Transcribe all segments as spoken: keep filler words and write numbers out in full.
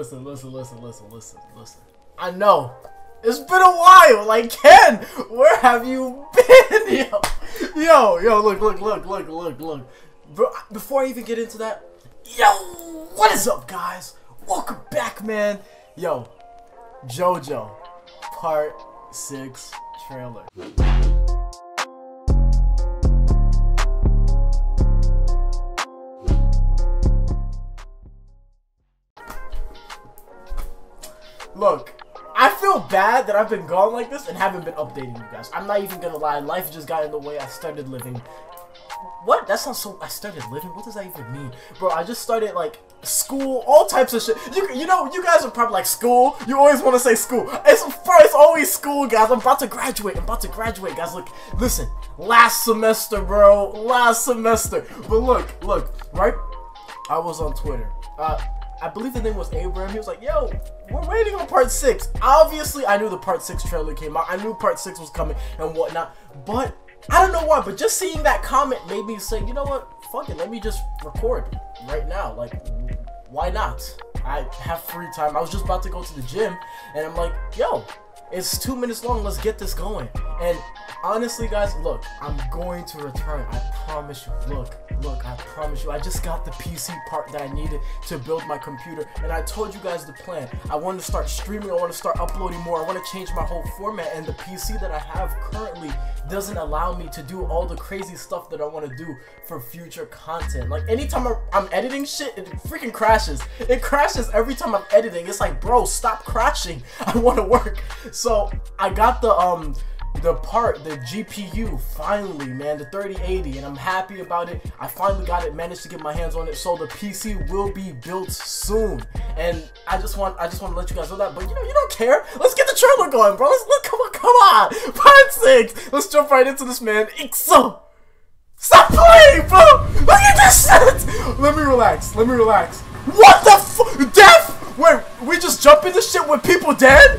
listen, listen, listen, listen, listen, listen. I know. It's been a while. Like, Ken, where have you been? Yo, yo, yo, look, look, look, look, look, look. Bro, before I even get into that, yo, what is up, guys? Welcome back, man. Yo, JoJo, part six trailer. Look, I feel bad that I've been gone like this and haven't been updating you guys. I'm not even gonna lie, life just got in the way. I started living. What? That sounds so. I started living? What does that even mean? Bro, I just started like school, all types of shit. You, you know, you guys are probably like school. You always want to say school. It's, bro, it's always school, guys. I'm about to graduate. I'm about to graduate, guys. Look, listen. Last semester, bro. Last semester. But look, look, right? I was on Twitter. Uh, I believe the name was Abraham. He was like, yo, we're waiting on part six. Obviously, I knew the part six trailer came out. I knew part six was coming and whatnot. But I don't know why, but just seeing that comment made me say, you know what? Fuck it. Let me just record right now. Like, why not? I have free time. I was just about to go to the gym and I'm like, yo, it's two minutes long. Let's get this going. And honestly, guys, look, I'm going to return. I promise you. Look, look, I promise you. I just got the P C part that I needed to build my computer. And I told you guys the plan. I want to start streaming. I want to start uploading more. I want to change my whole format. And the P C that I have currently doesn't allow me to do all the crazy stuff that I want to do for future content. Like, anytime I'm, I'm editing shit, it freaking crashes. It crashes every time I'm editing. It's like, bro, stop crashing. I want to work. So I got the um the part, the G P U, finally, man, the thirty eighty, and I'm happy about it. I finally got it, managed to get my hands on it, so the P C will be built soon. And I just want, I just want to let you guys know that. But you know, you don't care. Let's get the trailer going, bro. Let's look. Come on, come on. Part six. Let's jump right into this, man. Ixo. Stop playing, bro. Look at this shit. Let me relax. Let me relax. What the f? Death? Wait, we just jump into shit with people dead?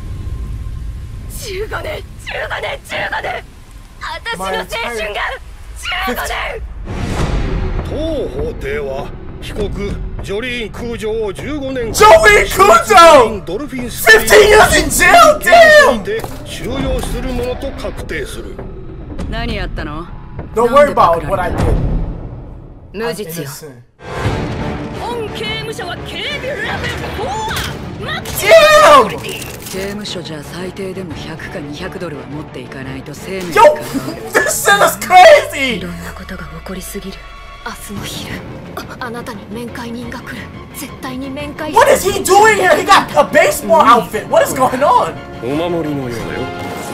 fifteen年、fifteen年、fifteen年。私の青春がfifteen年。当法廷は被告ジョリーン空城をfifteen年間。 ジョリーン空城。 ドルフィンス fifteen years in jail, damn. で収容するものと確定する。何やったの？ Don't worry about what I did. 無実よ。本刑務所は警備レベルfour。マキシマム。刑務所じゃ最低でもひゃくかにひゃくドルは持っていかないと生命が変わる。 Yo, this shit is crazy. いろんなことが起こりすぎる。明日の昼、あなたに面会人が来る。絶対に面会。 What is he doing here? He got a baseball outfit. What is going on? お守りのようだよ。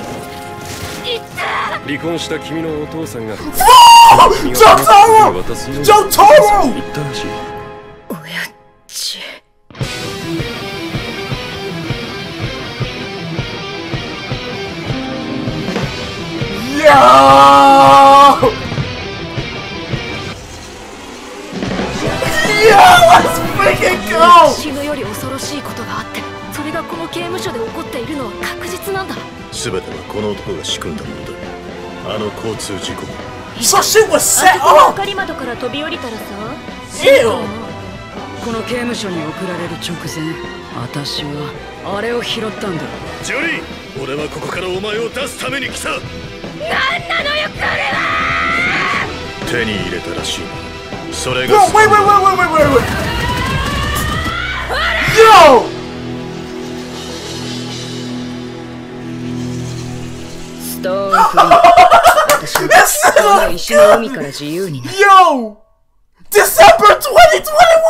離婚した君のお父さんが。 Jotaro! Jotaro! 言ったらしい。 おやっち。 Yo! Yo, let's freaking go! 死ぬより恐ろしいことがあって、それがこの刑務所で起こっているのは確実なんだ。 すべてはこの男が仕組んだものだ。あの交通事故。 So shit was set あ up! そこの係窓から飛び降りたらさ。 Ew! この刑務所に送られる直前、私はあれを拾ったんだ。 ジョリー、俺はここからお前を出すために来た。 なんなのよこれは。 手に入れたらしい。それ Bro, が。 wait, wait, wait, wait, wait, wait, wait! Yo! ストーンフリー。私はこの石の海から自由になる。 Yo! December twenty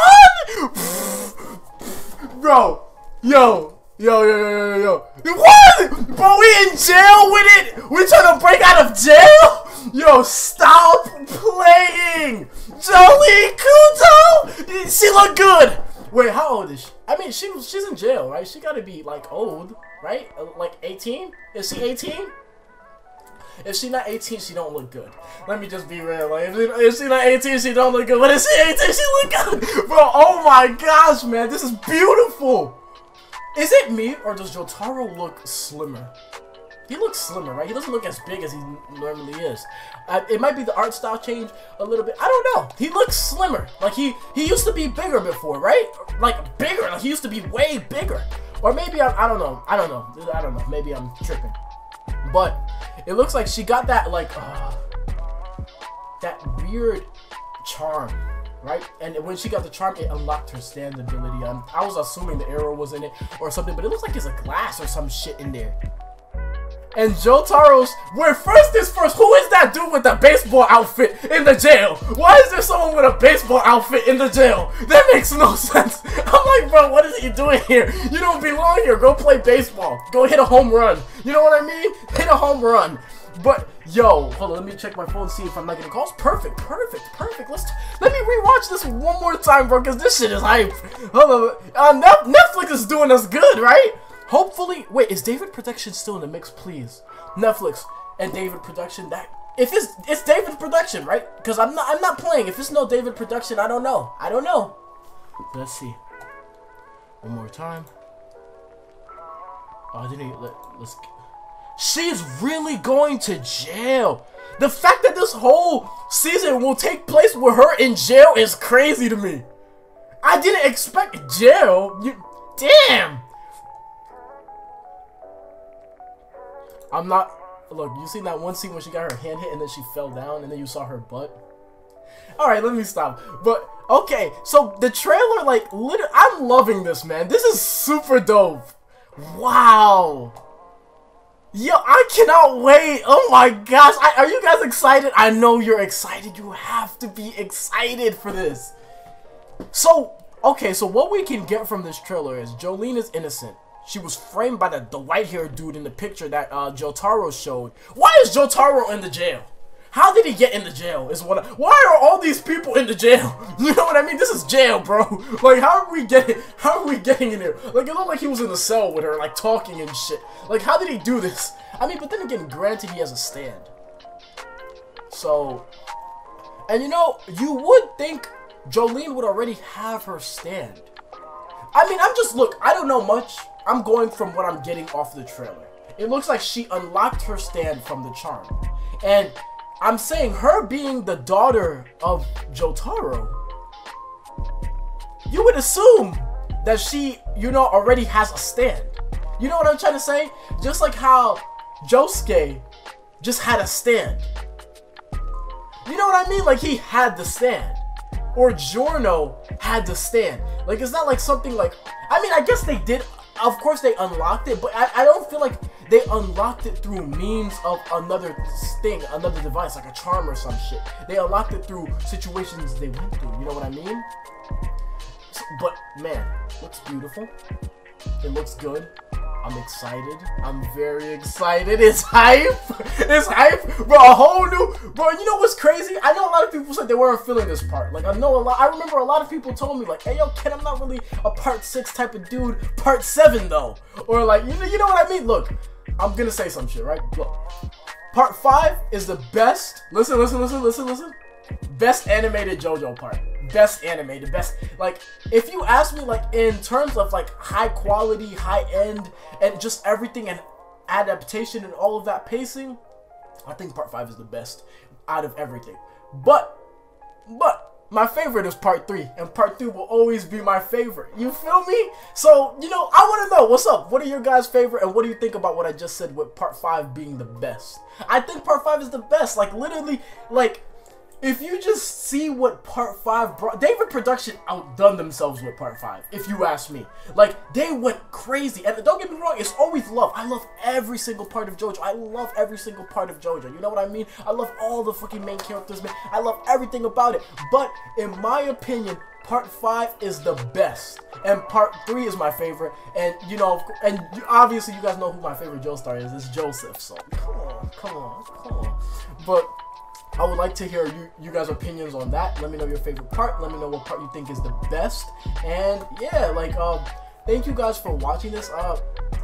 twenty-one! Bro, yo! Yo, yo, yo, yo, yo, yo. What? Bro, we in jail with it? We trying to break out of jail? Yo, stop playing! Jolie Kuto! She look good! Wait, how old is she? I mean, she she's in jail, right? She gotta be, like, old, right? Uh, like, eighteen? Is she eighteen? If she not eighteen, she don't look good. Let me just be real. Like, if she, if she not eighteen, she don't look good. But if she eighteen, she look good! Bro, oh my gosh, man. This is beautiful! Is it me, or does Jotaro look slimmer? he looks slimmer, right? He doesn't look as big as he normally is. Uh, it might be the art style change a little bit. I don't know. He looks slimmer. Like he he used to be bigger before, right? Like bigger. Like he used to be way bigger. Or maybe I'm, I don't know. I don't know. I don't know. Maybe I'm tripping. But it looks like she got that like uh, that weird charm, right? And when she got the charm, it unlocked her stand ability. Um, I was assuming the arrow was in it or something, but it looks like it's a glass or some shit in there. And Jotaro's, wait, first is first, who is that dude with the baseball outfit in the jail? Why is there someone with a baseball outfit in the jail? That makes no sense. I'm like, bro, what is he doing here? You don't belong here. Go play baseball. Go hit a home run. You know what I mean? Hit a home run. But, yo, hold on, let me check my phone, see if I'm not getting calls. Perfect, perfect, perfect. Let's, let me rewatch this one more time, bro, because this shit is hype. Hold on, uh, Netflix is doing us good, right? Hopefully, wait, is David Production still in the mix, please? Netflix and David Production, that, if it's, it's David Production, right? Because I'm not, I'm not playing. If it's no David Production, I don't know. I don't know. Let's see. One more time. Oh, I didn't, let, let's, she's really going to jail. The fact that this whole season will take place with her in jail is crazy to me. I didn't expect jail. You, damn. I'm not, look, you seen that one scene where she got her hand hit and then she fell down and then you saw her butt? Alright, let me stop. But, okay, so the trailer, like, literally, I'm loving this, man. This is super dope. Wow. Yo, I cannot wait. Oh my gosh. I, are you guys excited? I know you're excited. You have to be excited for this. So, okay, so what we can get from this trailer is Jolyne is innocent. She was framed by the, the white-haired dude in the picture that uh, Jotaro showed. Why is Jotaro in the jail? How did he get in the jail? Is what? I, why are all these people in the jail? You know what I mean? This is jail, bro. Like, how are we getting? How are we getting in here? Like, it looked like he was in the cell with her, like talking and shit. Like, how did he do this? I mean, but then again, granted, he has a stand. So, and you know, you would think Jolyne would already have her stand. I mean, I'm just look. I don't know much. I'm going from what I'm getting off the trailer. It looks like she unlocked her stand from the charm. And I'm saying her being the daughter of Jotaro, you would assume that she, you know, already has a stand. You know what I'm trying to say? Just like how Josuke just had a stand. You know what I mean? Like he had the stand. Or Giorno had the stand. Like it's not like something like, I mean, I guess they did. Of course they unlocked it, but I, I don't feel like they unlocked it through means of another thing, another device, like a charm or some shit. They unlocked it through situations they went through, you know what I mean? So, but, man, looks beautiful. It looks good. I'm excited. I'm very excited. It's hype. It's hype. Bro, a whole new... Bro, you know what's crazy? I know a lot of people said they weren't feeling this part. Like, I know a lot... I remember a lot of people told me, like, hey, yo, Ken, I'm not really a part six type of dude. Part seven, though. Or, like, you know, you know what I mean? Look, I'm gonna say some shit, right? Look. Part five is the best... Listen, listen, listen, listen, listen. Best animated JoJo part. Best animated, best, like, if you ask me, like, in terms of, like, high quality, high end, and just everything, and adaptation, and all of that pacing, I think part five is the best out of everything. But, but, my favorite is part three, and part three will always be my favorite. You feel me? So, you know, I want to know, what's up? What are your guys' favorite, and what do you think about what I just said with part five being the best? I think part five is the best, like, literally, like, if you just see what part five brought, David Production outdone themselves with part five, if you ask me. Like, they went crazy. And don't get me wrong, it's always love. I love every single part of JoJo. I love every single part of JoJo. You know what I mean? I love all the fucking main characters, man. I love everything about it. But, in my opinion, part five is the best. And part three is my favorite. And, you know, and obviously you guys know who my favorite Joestar is. It's Joseph. So, come on, come on, come on. But... I would like to hear you, you guys' opinions on that. Let me know your favorite part. Let me know what part you think is the best. And yeah, like, um, thank you guys for watching this. Uh,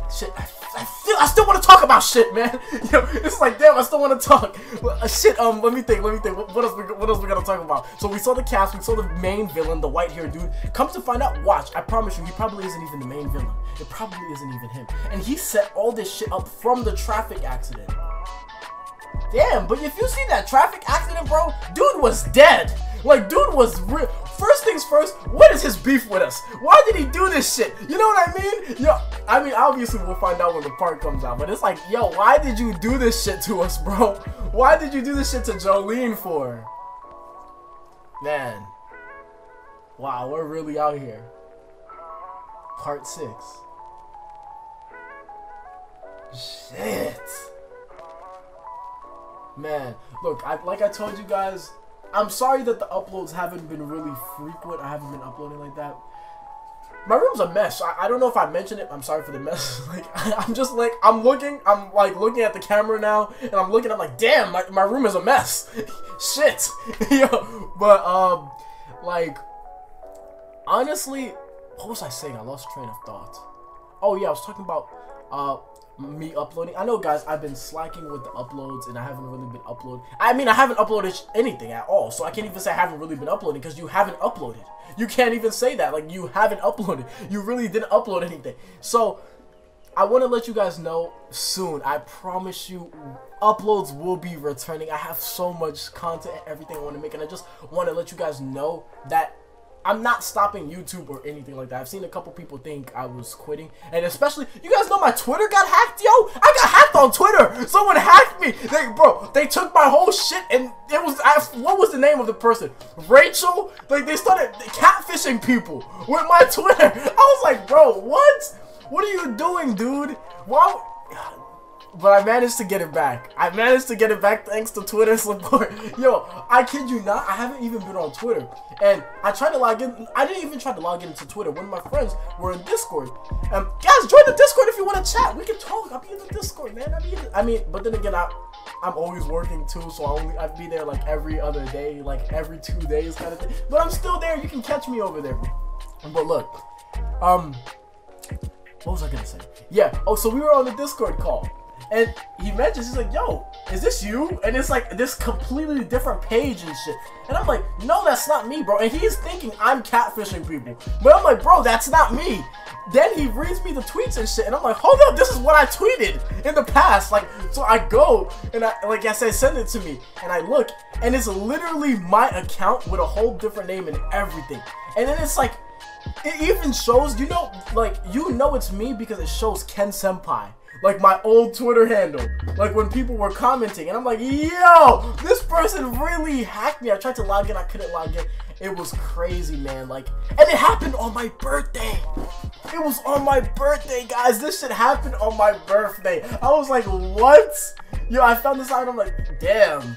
shit. I, I feel I still want to talk about shit, man. Yo, it's like damn, I still want to talk. Uh, shit. Um, let me think. Let me think. What, what else? We, what else we gotta talk about? So we saw the cast. We saw the main villain, the white-haired dude. Come to find out, watch. I promise you, he probably isn't even the main villain. It probably isn't even him. And he set all this shit up from the traffic accident. Damn, but if you see that traffic accident, bro, dude was dead. Like, dude was real. First things first, what is his beef with us? Why did he do this shit? You know what I mean? Yo, I mean, obviously we'll find out when the part comes out, but it's like, yo, why did you do this shit to us, bro? Why did you do this shit to Jolene for? Man. Wow, we're really out here. Part six. Shit. Man, look, I, like I told you guys, I'm sorry that the uploads haven't been really frequent. I haven't been uploading like that. My room's a mess. I, I don't know if I mentioned it. I'm sorry for the mess. Like, I, I'm just like, I'm looking, I'm like looking at the camera now, and I'm looking, I'm like, damn, my, my room is a mess. Shit. Yo, but, um, like, honestly, what was I saying? I lost train of thought. Oh, yeah, I was talking about, uh, me uploading. I know, guys, I've been slacking with the uploads and I haven't really been uploading. I mean, I haven't uploaded anything at all, so I can't even say I haven't really been uploading because you haven't uploaded. You can't even say that. Like, you haven't uploaded. You really didn't upload anything. So, I want to let you guys know soon. I promise you, uploads will be returning. I have so much content and everything I want to make, and I just want to let you guys know that I'm not stopping YouTube or anything like that. I've seen a couple people think I was quitting, and especially, you guys know my Twitter got hacked, yo? I got hacked on Twitter. Someone hacked me. They, bro, they took my whole shit, and it was, I, what was the name of the person? Rachel? Like, they started catfishing people with my Twitter. I was like, bro, what? What are you doing, dude? Why? But I managed to get it back. I managed to get it back thanks to Twitter support. Yo, I kid you not, I haven't even been on Twitter. And I tried to log in. I didn't even try to log into Twitter. One of my friends were in Discord. Um, guys, join the Discord if you want to chat. We can talk. I'll be in the Discord, man. I'll be in the, I mean, but then again, I, I'm always working too, so I only I'd be there like every other day, like every two days kind of thing. But I'm still there. You can catch me over there. But look, um, what was I gonna say? Yeah. Oh, so we were on the Discord call. And he mentions, he's like, yo, is this you? And it's like this completely different page and shit. And I'm like, no, that's not me, bro. And he's thinking I'm catfishing people. But I'm like, bro, that's not me. Then he reads me the tweets and shit. And I'm like, hold up, this is what I tweeted in the past. Like, so I go and I, like I said, send it to me. And I look, and it's literally my account with a whole different name and everything. And then it's like, it even shows, you know, like, you know it's me because it shows Ken Senpai. Like my old Twitter handle, like when people were commenting, and I'm like, yo, this person really hacked me. I tried to log in, I couldn't log in. It was crazy, man. Like, and it happened on my birthday. It was on my birthday, guys. This shit happened on my birthday. I was like, what? Yo, I found this out, and I'm like, damn.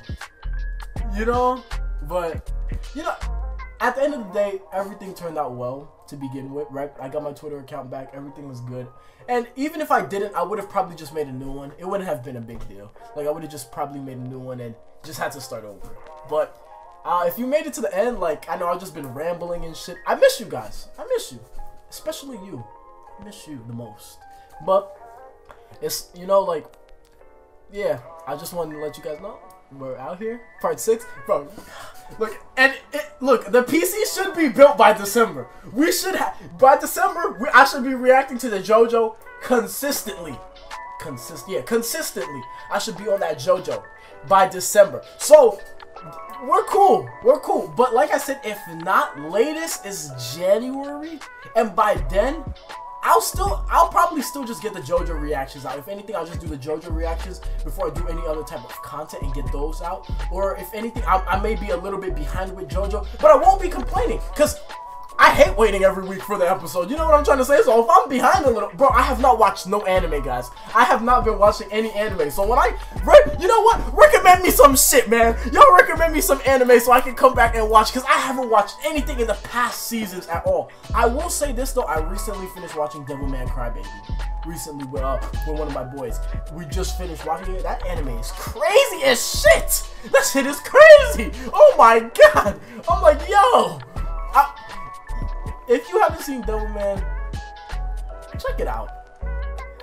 You know, but you know, at the end of the day, everything turned out well to begin with, right? I got my Twitter account back. Everything was good. And even if I didn't, I would have probably just made a new one. It wouldn't have been a big deal. Like, I would have just probably made a new one and just had to start over. But uh, if you made it to the end, like, I know I've just been rambling and shit. I miss you guys. I miss you. Especially you. I miss you the most. But it's, you know, like, yeah, I just wanted to let you guys know we're out here. Part six. Bro, look, and it, look, the P C should be built by December. We should have, by December, we, I should be reacting to the JoJo consistently. Consist, yeah, consistently. I should be on that JoJo by December. So, we're cool. We're cool. But like I said, if not, latest is January. And by then, I'll still, I'll probably still just get the JoJo reactions out. If anything, I'll just do the JoJo reactions before I do any other type of content and get those out. Or if anything, I, I may be a little bit behind with JoJo, but I won't be complaining because I hate waiting every week for the episode. You know what I'm trying to say? So if I'm behind a little, bro, I have not watched no anime, guys. I have not been watching any anime. So when I, you know what? Recommend me some shit, man. Y'all recommend me some anime so I can come back and watch, because I haven't watched anything in the past seasons at all. I will say this though, I recently finished watching Devilman Crybaby. Recently with, uh, with one of my boys. We just finished watching it. That anime is crazy as shit. That shit is crazy. Oh my god. I'm like, yo. I, if you haven't seen Devilman, check it out.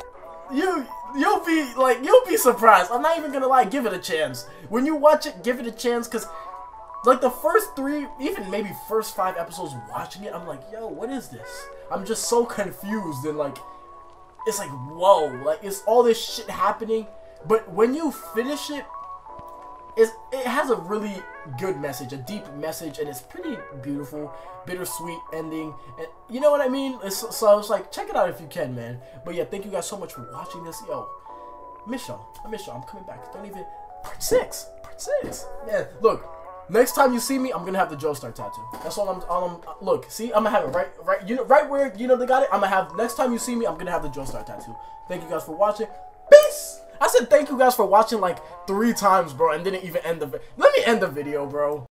you you'll be like you'll be surprised. I'm not even gonna lie. Give it a chance. When you watch it, give it a chance, cause like the first three, even maybe first five episodes watching it, I'm like, yo, what is this? I'm just so confused and like, it's like, whoa, like it's all this shit happening. But when you finish it, it's, it has a really good message, a deep message, and it's pretty beautiful, bittersweet ending. And you know what I mean? It's, so I was like, check it out if you can, man. But yeah, thank you guys so much for watching this. Yo, I miss y'all. I miss y'all. I'm coming back. Don't even part six. Part six. Yeah, look. Next time you see me, I'm gonna have the Joestar tattoo. That's all I'm. All I'm. Look, see, I'm gonna have it right, right. You know, right where you know they got it. I'm gonna have. Next time you see me, I'm gonna have the Joestar tattoo. Thank you guys for watching. Peace. I said thank you guys for watching like three times, bro, and didn't even end the. Let me end the video, bro.